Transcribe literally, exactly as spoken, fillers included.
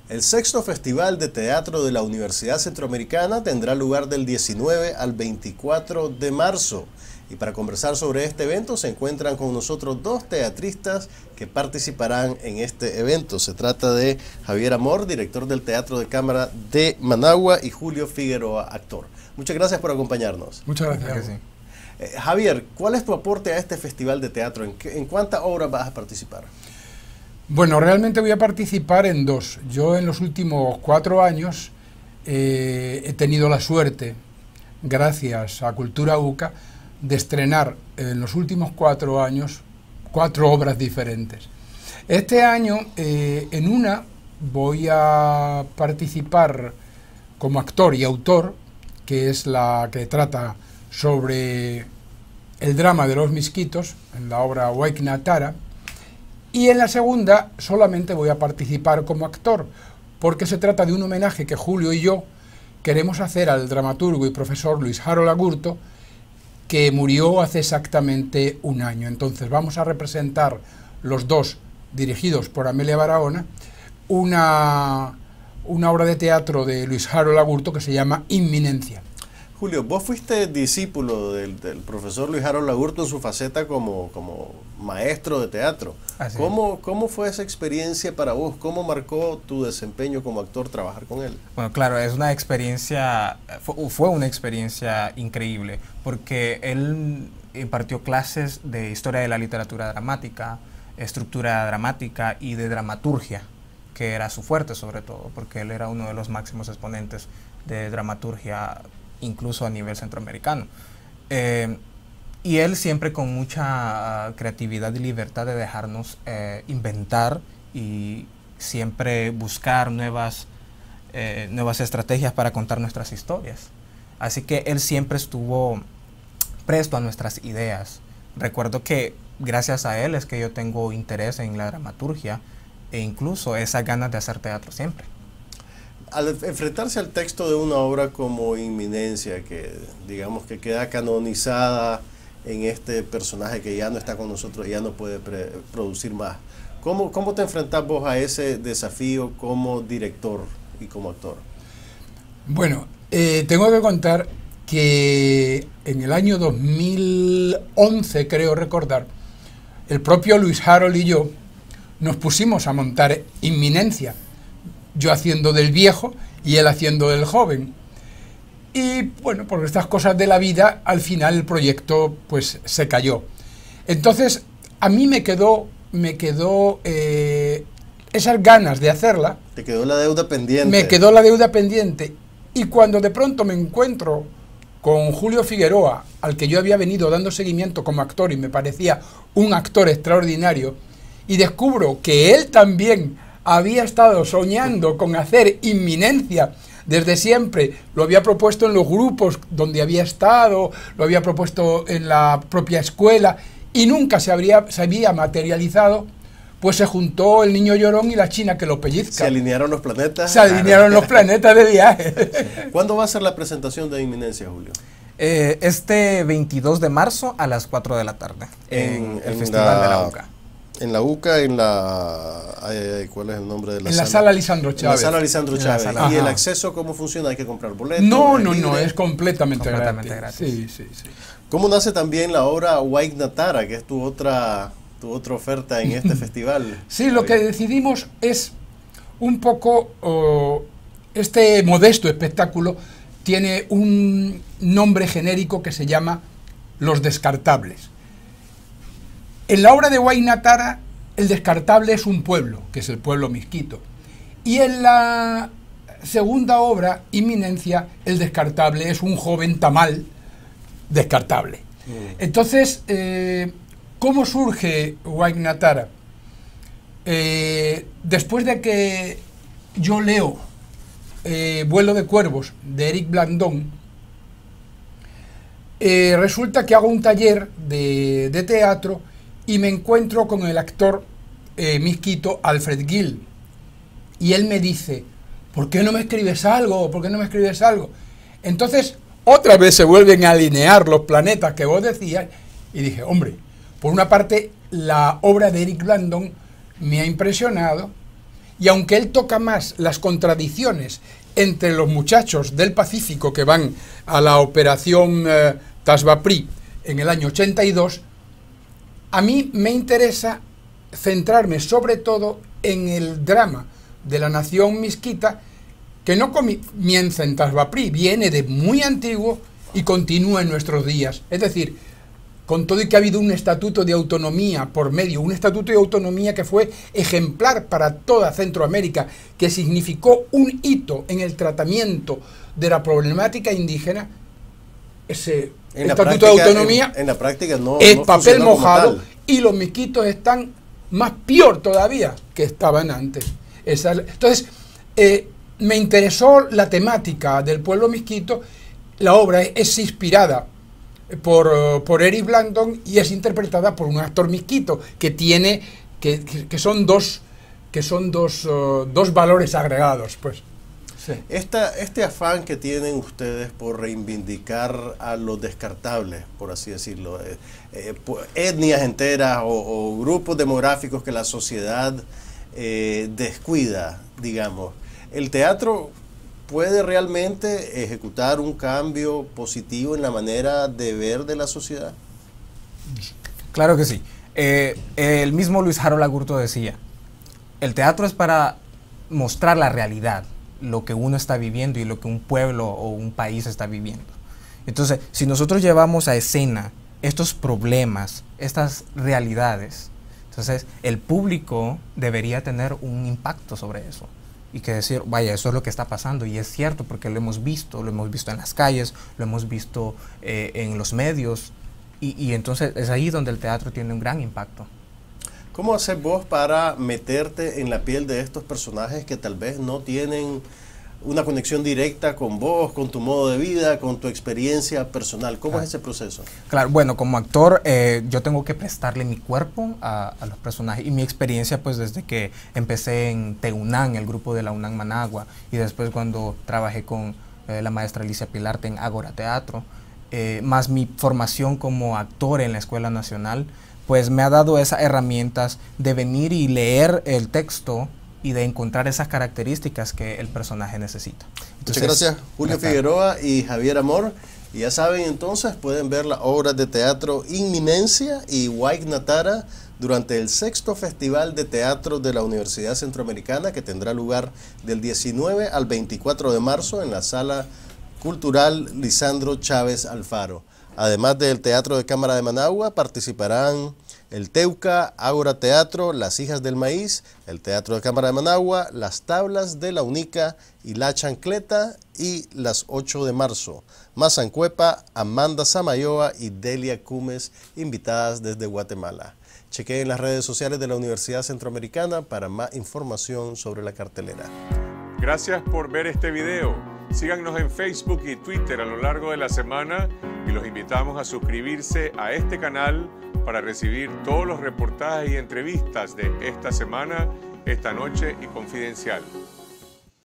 El sexto Festival de Teatro de la Universidad Centroamericana tendrá lugar del diecinueve al veinticuatro de marzo. Y para conversar sobre este evento se encuentran con nosotros dos teatristas que participarán en este evento. Se trata de Javier Amor, director del Teatro de Cámara de Managua, y Julio Figueroa, actor. Muchas gracias por acompañarnos. Muchas gracias. Sí. Eh, Javier, ¿cuál es tu aporte a este festival de teatro? ¿En, qué, en cuántas obras vas a participar? Bueno, realmente voy a participar en dos. Yo en los últimos cuatro años eh, he tenido la suerte, gracias a Cultura UCA, de estrenar en los últimos cuatro años cuatro obras diferentes. Este año, eh, en una, voy a participar como actor y autor, que es la que trata sobre el drama de los misquitos, en la obra Waignatara. Y en la segunda solamente voy a participar como actor, porque se trata de un homenaje que Julio y yo queremos hacer al dramaturgo y profesor Luis Harold Agurto, que murió hace exactamente un año. Entonces vamos a representar los dos, dirigidos por Amelia Barahona, una, una obra de teatro de Luis Harold Agurto que se llama Inminencia. Julio, vos fuiste discípulo del, del profesor Luis Harold Agurto en su faceta como, como maestro de teatro. ¿Cómo, ¿Cómo fue esa experiencia para vos? ¿Cómo marcó tu desempeño como actor trabajar con él? Bueno, claro, es una experiencia, fue, fue una experiencia increíble, porque él impartió clases de historia de la literatura dramática, estructura dramática y de dramaturgia, que era su fuerte sobre todo, porque él era uno de los máximos exponentes de dramaturgia incluso a nivel centroamericano. Eh, y él siempre con mucha uh, creatividad y libertad de dejarnos eh, inventar y siempre buscar nuevas, eh, nuevas estrategias para contar nuestras historias. Así que él siempre estuvo presto a nuestras ideas. Recuerdo que gracias a él es que yo tengo interés en la dramaturgia e incluso esas ganas de hacer teatro siempre. Al enfrentarse al texto de una obra como Inminencia, que digamos que queda canonizada en este personaje que ya no está con nosotros, ya no puede producir más, ¿cómo, cómo te enfrentas vos a ese desafío como director y como actor? Bueno, eh, tengo que contar que en el año dos mil once, creo recordar, el propio Luis Harold y yo nos pusimos a montar Inminencia, yo haciendo del viejo y él haciendo del joven. Y bueno, por estas cosas de la vida, al final el proyecto pues se cayó. Entonces, a mí me quedó, me quedó eh, esas ganas de hacerla. Te quedó la deuda pendiente. Me quedó la deuda pendiente. Y cuando de pronto me encuentro con Julio Figueroa, al que yo había venido dando seguimiento como actor y me parecía un actor extraordinario, y descubro que él también había estado soñando con hacer Inminencia desde siempre, lo había propuesto en los grupos donde había estado, lo había propuesto en la propia escuela y nunca se, habría, se había materializado, pues se juntó el niño llorón y la china que lo pellizca. Se alinearon los planetas. Se alinearon los planetas de viaje. ¿Cuándo va a ser la presentación de Inminencia, Julio? Eh, este veintidós de marzo a las cuatro de la tarde en, en el en Festival la... de la UCA. En la UCA, en la... Ay, ¿cuál es el nombre de la en sala? En la sala Lisandro Chávez. En la sala Lisandro Chávez. Sala. ¿Y Ajá. el acceso cómo funciona? ¿Hay que comprar boletos? No, no, no, es completamente, completamente gratis. gratis. Sí, sí, sí. ¿Cómo nace también la obra Waignatara, que es tu otra, tu otra oferta en este festival? Sí, lo que decidimos es un poco... Oh, este modesto espectáculo tiene un nombre genérico que se llama Los Descartables. En la obra de Waignatara, el descartable es un pueblo, que es el pueblo misquito. Y en la segunda obra, Inminencia, el descartable es un joven tamal descartable. Mm. Entonces, eh, ¿cómo surge Waignatara? Eh, después de que yo leo eh, Vuelo de Cuervos, de Eric Blandón, eh, resulta que hago un taller de, de teatro y me encuentro con el actor eh, misquito Alfred Gill. Y él me dice, ¿por qué no me escribes algo? ¿Por qué no me escribes algo? Entonces, otra vez se vuelven a alinear los planetas que vos decías. Y dije, hombre, por una parte, la obra de Eric Blandón me ha impresionado. Y aunque él toca más las contradicciones entre los muchachos del Pacífico que van a la operación eh, Tasbapri en el año ochenta y dos, a mí me interesa centrarme sobre todo en el drama de la nación misquita, que no comienza en Tasbapri, viene de muy antiguo y continúa en nuestros días. Es decir, con todo y que ha habido un estatuto de autonomía por medio, un estatuto de autonomía que fue ejemplar para toda Centroamérica, que significó un hito en el tratamiento de la problemática indígena, ese en estatuto práctica, de autonomía en, en la práctica no, es no papel mojado, y los misquitos están más peor todavía que estaban antes. Esa, entonces, eh, me interesó la temática del pueblo misquito. La obra es, es inspirada por, por Eric Blandón y es interpretada por un actor misquito que tiene, que, que, que son dos, que son dos, uh, dos valores agregados, pues. Sí. Esta, este afán que tienen ustedes por reivindicar a los descartables, por así decirlo, eh, eh, etnias enteras o, o grupos demográficos que la sociedad eh, descuida, digamos, ¿el teatro puede realmente ejecutar un cambio positivo en la manera de ver de la sociedad? Claro que sí. Eh, el mismo Luis Harold Agurto decía, el teatro es para mostrar la realidad, lo que uno está viviendo y lo que un pueblo o un país está viviendo. Entonces, si nosotros llevamos a escena estos problemas, estas realidades, entonces el público debería tener un impacto sobre eso. Y que decir, vaya, eso es lo que está pasando, y es cierto porque lo hemos visto, lo hemos visto en las calles, lo hemos visto eh, en los medios, y, y entonces es ahí donde el teatro tiene un gran impacto. ¿Cómo hacer vos para meterte en la piel de estos personajes que tal vez no tienen una conexión directa con vos, con tu modo de vida, con tu experiencia personal? ¿Cómo ah. es ese proceso? Claro, bueno, como actor eh, yo tengo que prestarle mi cuerpo a, a los personajes, y mi experiencia pues desde que empecé en TEUNAM, el grupo de la UNAM Managua, y después cuando trabajé con eh, la maestra Alicia Pilarte en Ágora Teatro, eh, más mi formación como actor en la Escuela Nacional, pues me ha dado esas herramientas de venir y leer el texto y de encontrar esas características que el personaje necesita. Entonces, muchas gracias, Julio gracias. Figueroa y Javier Amor. Y ya saben, entonces pueden ver las obras de teatro Inminencia y Huayna durante el sexto Festival de Teatro de la Universidad Centroamericana, que tendrá lugar del diecinueve al veinticuatro de marzo en la Sala Cultural Lisandro Chávez Alfaro. Además del Teatro de Cámara de Managua, participarán el Teuca, Ágora Teatro, Las Hijas del Maíz, el Teatro de Cámara de Managua, Las Tablas de la Unica y La Chancleta, y las ocho de marzo, Mazancuepa, Amanda Samayoa y Delia Cumes, invitadas desde Guatemala. Chequeen las redes sociales de la Universidad Centroamericana para más información sobre la cartelera. Gracias por ver este video. Síganos en Facebook y Twitter a lo largo de la semana y los invitamos a suscribirse a este canal para recibir todos los reportajes y entrevistas de esta semana, esta noche y Confidencial.